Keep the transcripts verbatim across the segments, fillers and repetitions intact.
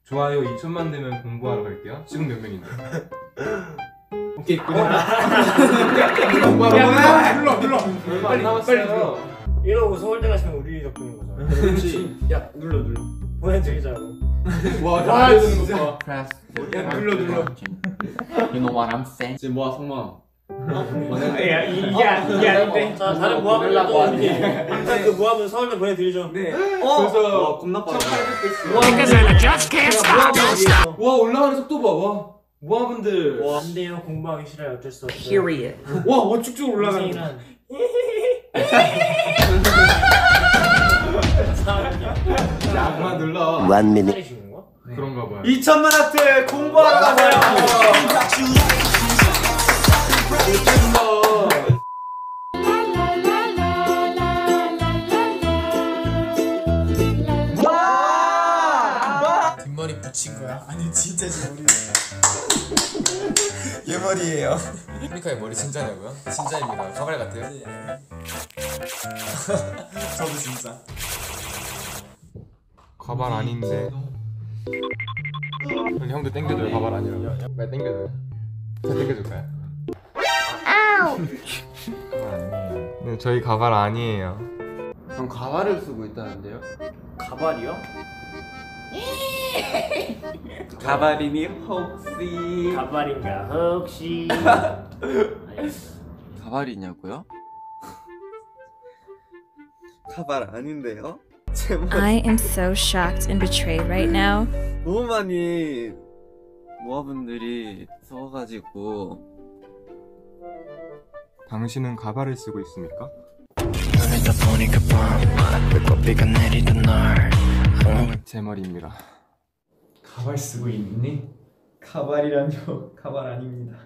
좋아요 이천만 되면 공부하러 갈게요. 지금 몇 명인데? 오케이 끝났다. 눌러 눌러 얼마 안 남았어요. 이러고 서울대 가시면 우리 덕분인 거잖아. 그렇지. 야 눌러 눌러 보내드리자고. 와 다 되는 거 봐. 야 눌러 눌러 You know what I'm saying? 지금 뭐야 성마. 야 이게 이게 아닌데. 자 다른 모함들도 항상 그 모함은 서울대 보내드리죠. 네. 그래서 겁나 빠르다. 와 올라가는 속도 봐. 와 모아분들. 와 안돼요 공부하기 싫어요 어쩔 수 없어. Period. 와, 와 쭉쭉 올라가는 거. 약만 눌러. One minute. 주는 거? 그런가 봐요. 이천만 하트 공부하러 가세요. 뒷머리 붙인 거야? 아니 진짜 제 머리. 얘 머리예요. 프리카의 머리 진짜냐고요? 진짜입니다. 가발 같아요? 저도 진짜. 가발 아닌데. 근데 형도 땡겨줘요. 가발 아니라고. 왜 땡겨줘요? 저 땡겨줄까요? 아우. 가발 아니에요. 네, 저희 가발 아니에요. 형 가발을 쓰고 있다는데요? 가발이요? 가발이니 혹시 가발인가 혹시? 가발이냐고요? 가발 아닌데요? 제 머리 I am so shocked and betrayed right now. 너무 많이 모아분들이 써가지고. 당신은 가발을 쓰고 있습니까? 제 머리입니다. 가발 쓰고 있니? 가발이란요. 가발 아닙니다.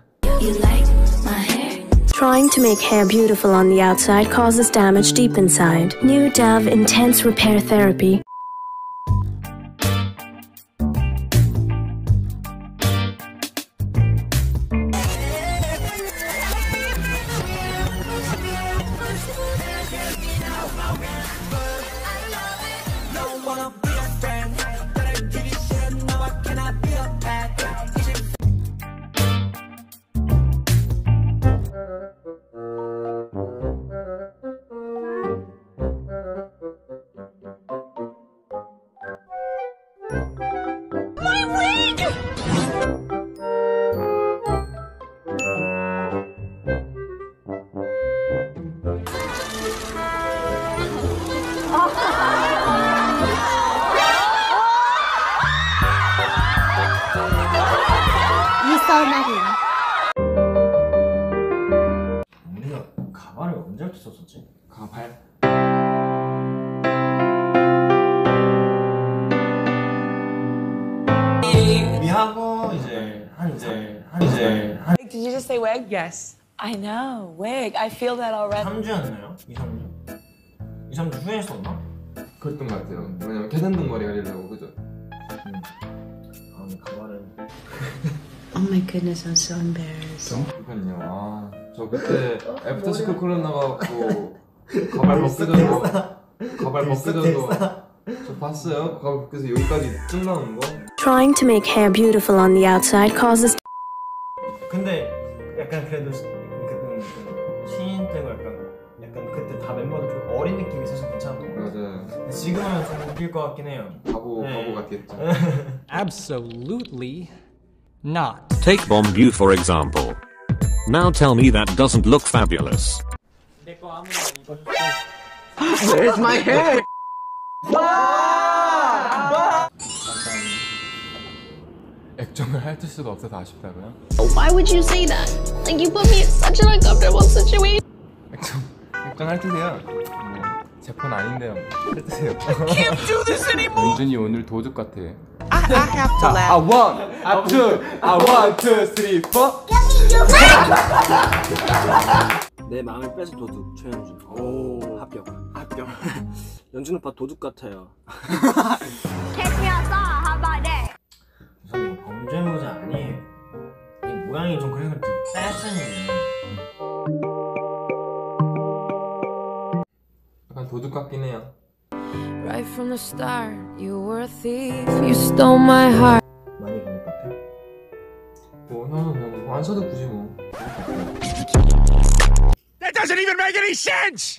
Trying to make hair beautiful on the outside causes damage deep inside. New Dove Intense Repair Therapy. 우리가 가발을 언제부터 썼었지? 가발? 우리 하고 이제 한 이제 한 이제 한 Did you just say wig? Yes. I know, wig. I feel that already. 삼 주였나요? 이, 삼 주? 이, 삼 주 후에 썼나? 그랬던 것 같아요. 왜냐면 캐ದಂ동 머리 하려고 그죠? 아 근데 가발은 Oh my goodness, I'm so embarrassed. 그러니까요. 아, 저 그때 애프터시크 클럽 나가고 가발 벗겨져도 가발 벗겨져도 저 봤어요. 가발 벗겨서 여기까지 쭉 나오는 거. Trying to make hair beautiful on the outside causes 근데 약간 그래도 시- 그때 신인 때고 약간 약간 그때 다 멤버들 좀 어린 느낌이 있어서 괜찮았던 것 같아요. 맞아요. 근데 지금은 좀 웃길 것 같긴 해요. 바보 네. 바보 같겠죠. Absolutely not. Take Bombu for example. Now tell me that doesn't look fabulous. 내 거 아무나 입어줘. Where's my hair? 액정을 핥을 수가 없어서 아쉽다고요? Why would you say that? Like you put me in such an uncomfortable situation. 액정 액정 핥으세요. 제 폰 아닌데요. 핥으세요. 연준이 오늘 도둑 같아. I, I have to 아 laugh. 원, 아 투, 아 원, 투, 쓰리, 포. 내 마음을 뺏어 도둑 최현준. 오 합격. 합격. 연준 오빠 도둑 같아요. Catch me outside. How about that? 우선 이거 범죄 모자 아니에요. 이 모양이 좀 그래서 그렇지 패션이에요. 약간 도둑 같긴 해요. Right from the start. You were a thief. You stole my heart. 많이 본 것 같아. 뭐 형은 뭐안 사도 굳이 뭐. That doesn't even make any sense.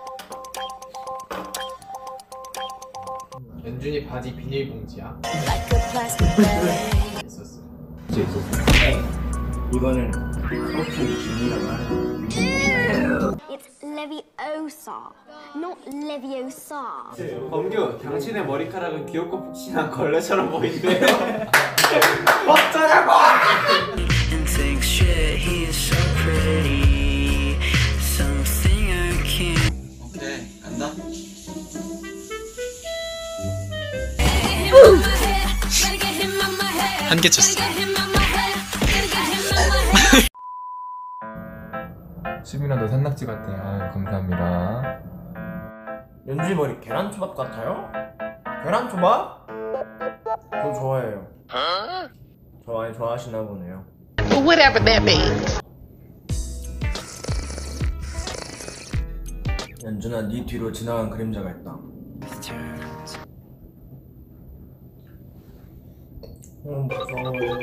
연준이 바지 비닐봉지야. 있었어. 진짜 있었어. 이거는 커피 진이라고 하는. It's Leviosa, not Leviosa. 범규, 당신의 머리카락은 귀엽고 푹신한 걸레처럼 보이는데요. 어쩌냐고! 오케이, 간다. 한 개 쳤어. 수빈아 너 산낙지 같아. 아유 감사합니다. 연준이 머리 계란초밥 같아요? 계란초밥? 저 좋아해요. 저 많이 좋아하시나 보네요. Whatever that means. 연준아, 네 뒤로 지나간 그림자가 있다. 어, 무서워.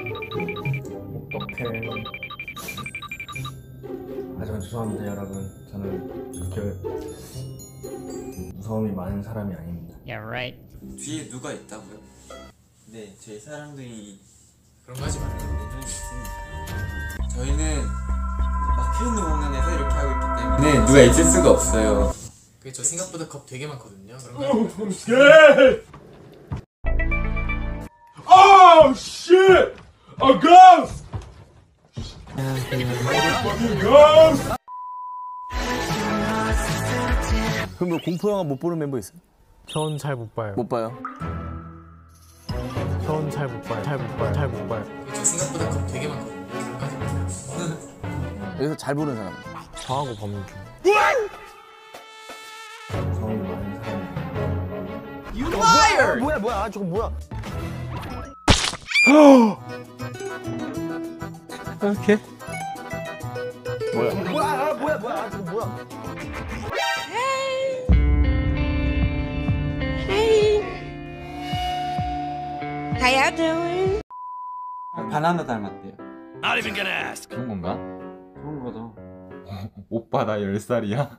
어떡해. 하지만 죄송합니다 여러분. 저는 그렇게 무서움이 많은 사람이 아닙니다. Yeah, right. 뒤에 누가 있다고요? 네, 저희 사랑둥이 그런 거 하지 말아요. 저희는 막혀있는 공간에서 이렇게 하고 있기 때문에 네, 누가 있을 수가 없어요. 그게 저 생각보다 겁 되게 많거든요. 그런 거. Oh shit! A ghost! Ghost! 그럼 뭐 공포 영화 못 보는 멤버 있어요? 전 잘 못 봐요. 못 봐요. 전 잘 못 봐요. 잘 못 봐요. 잘 못 봐요. 그게 저 생각보다 겁 되게 많거든요. 그런 거 하지 마세요. 여기서 잘 보는 사람. 저하고 범규. 무서움이 많은 사람이 아닙니다. You liar! 뭐야 뭐야 아, 저거 뭐야? 이렇게? 뭐야? 뭐야 아, 뭐야 뭐야 아, 저거 뭐야? How y'all doing? 바나나 닮았대요. Not even gonna ask. 그런 건가? 그런 거죠. 오빠 나 열 살이야?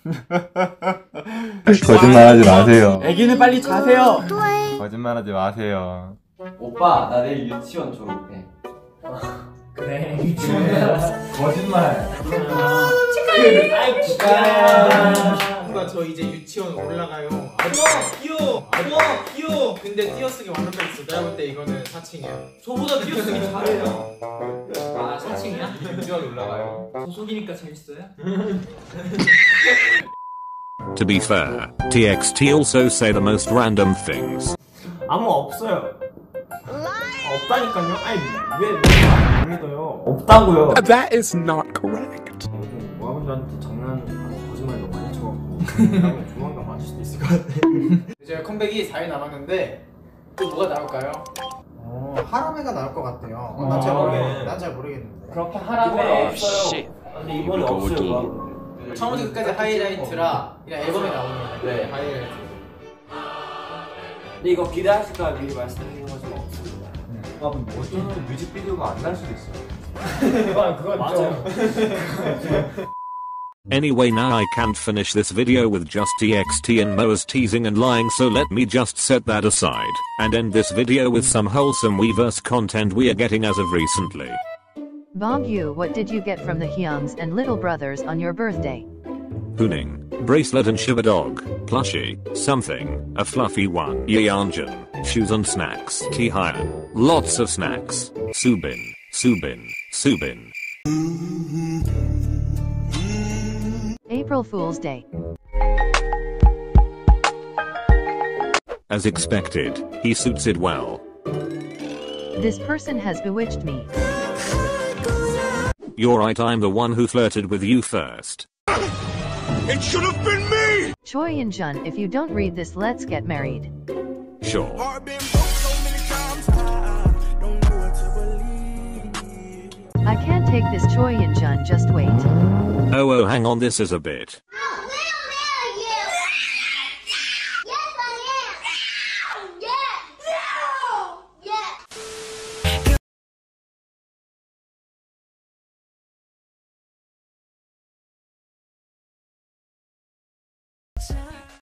거짓말하지 마세요. 애기는 빨리 자세요. 거짓말하지 마세요. 오빠, 나 내일 유치원 졸업해. 그래. 유치원. 거짓말. 아이 축하해. 뭔가 저 이제 유치원 올라가요. 우와 귀여워. 우와 귀여워. 근데 띄어쓰기 완벽하게 있어. 내가 볼 때 이거는 사칭이야. 저보다 띄어쓰기 잘해요. 아 사칭이야? 유치원 올라가요. 소속이니까 재밌어요? To be fair, T X T also say the most random things. 아무 없어요. 없다니까요. 아니 왜안 믿어요? 없다고요. That is not correct. 요즘 모아분들한테 장난하고 거짓말 너무 많이 쳐갖고 조만간 맞을 수도 있을 것 같아. 이제 컴백이 사 일 남았는데 또 뭐가 나올까요? 어, 하람에가 나올 것 같아요. 어, 난 잘 모르겠는데. 하람에. 난 잘 모르겠는데. 그렇게 하람에 없어요. 근데 이번에 없어요. 모아분들. 처음부터 끝까지 하이라이트라 그냥 앨범에 나오는 네 하이라이트. 근데 이거 기대하실까 미리 말씀드리는 거지만 없습니다. 아 근데 어쩌면 뮤직비디오가 안 날 수도 있어. 그건 그건 맞아요. Anyway, now I can't finish this video with just T X T and Moa's teasing and lying, so let me just set that aside and end this video with some wholesome Weverse content we are getting as of recently. Bongyu, what did you get from the Hyungs and Little Brothers on your birthday? Hooning, bracelet and shiver dog, plushie, something, a fluffy one, Yeonjun, shoes and snacks, Tihan, lots of snacks, Subin, Subin, Subin. April Fool's Day. As expected, he suits it well. This person has bewitched me. You're right, I'm the one who flirted with you first. It should have been me! Choi and Jun, if you don't read this, let's get married. Sure. I can't take this, Choi and Jun, just wait. Oh, oh, hang on, this is a bit. Oh,